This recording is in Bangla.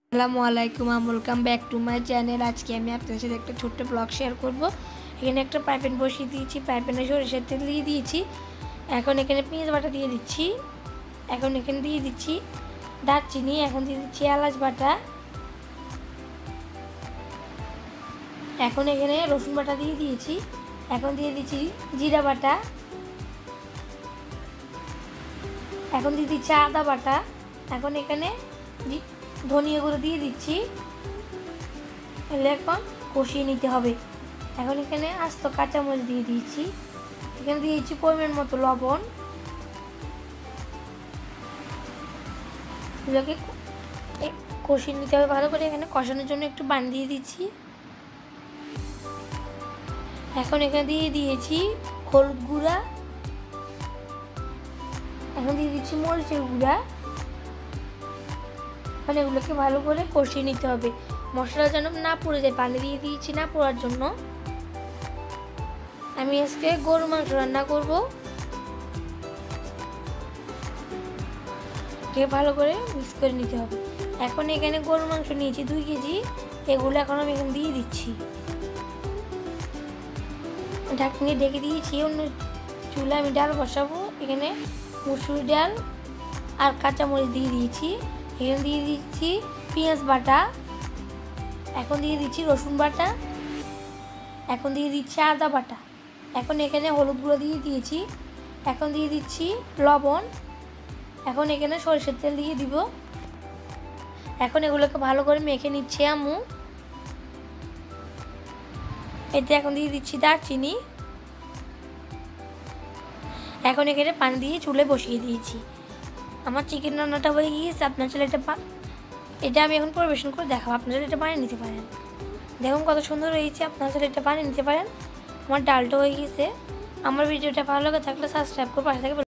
আসসালামু আলাইকুম welcome back to my channel. আজকে আমি আপনাদের সাথে একটা ছোট্ট ব্লগ শেয়ার করব। এখানে একটা ফ্রাইপ্যান বসিয়ে দিয়েছি, ফ্রাইপ্যানে সরিষার তেল দিয়ে দিয়েছি। এখন এখানে পেঁয়াজ বাটা দিয়ে দিচ্ছি। এখন এখানে দিয়ে দিচ্ছি দারচিনি, এখন দিয়ে দিচ্ছি এলাচ বাটা। এখন এখানে রসুন বাটা দিয়ে দিয়েছি। এখন দিয়ে দিচ্ছি জিরা বাটা। এখন দিয়ে দিচ্ছি আদা বাটা। এখন এখানে ধনিয়া গুঁড়ো দিয়ে দিচ্ছি। এখন কষিয়ে নিতে হবে। এখন এখানে আস্ত কাঁচামরিচ দিয়ে দিয়েছি। এখানে দিয়েছি পরিমাণ মতো লবণ। এগুলোকে কষিয়ে নিতে হবে ভালো করে। এখানে কষানোর জন্য একটু পানি দিয়ে দিচ্ছি। এখন এখানে দিয়ে দিয়েছি হলুদ গুঁড়া। এখন দিয়ে দিচ্ছি মরিচের গুঁড়া। এখন এগুলোকে ভালো করে কষিয়ে নিতে হবে, মশলা যেন না পুড়ে যায়। পানি দিয়ে দিয়েছি না পোড়ার জন্য। আমি আজকে গরুর মাংস রান্না করব। ভালো করে মিক্স করে নিতে হবে। এখন এখানে গরুর মাংস নিয়েছি 2 কেজি। এগুলো এখন আমি এখানে দিয়ে দিচ্ছি। ঢাকনি ঢেকে দিয়েছি। অন্য চুলা আমি ডাল বসাবো। এখানে মুসুর ডাল আর কাঁচামরিচ দিয়ে দিয়েছি। এখানে দিয়ে দিচ্ছি পেঁয়াজ বাটা। এখন দিয়ে দিচ্ছি রসুন বাটা। এখন দিয়ে দিচ্ছি আদা বাটা। এখন এখানে হলুদ গুঁড়ো দিয়ে দিয়েছি। এখন দিয়ে দিচ্ছি লবণ। এখন এখানে সরিষার তেল দিয়ে দিব। এখন এগুলোকে ভালো করে মেখে নিচ্ছি আম্মু। এতে এখন দিয়ে দিচ্ছি দারচিনি। এখন এখানে পানি দিয়ে চুলে বসিয়ে দিয়েছি। আমার চিকেন রান্নাটা হয়ে গিয়েছে। আপনার ছেলে এটা আমি এখন পরিবেশন করে দেখাবো। আপনারা এটা বানিয়ে নিতে পারেন। দেখুন কত সুন্দর হয়েছে। আপনারা এটা বানিয়ে নিতে পারেন। আমার ডালটা হয়ে গিয়েছে। আমার ভিডিওটা ভালো লাগে থাকলে সাবস্ক্রাইব করে পাশে থেকে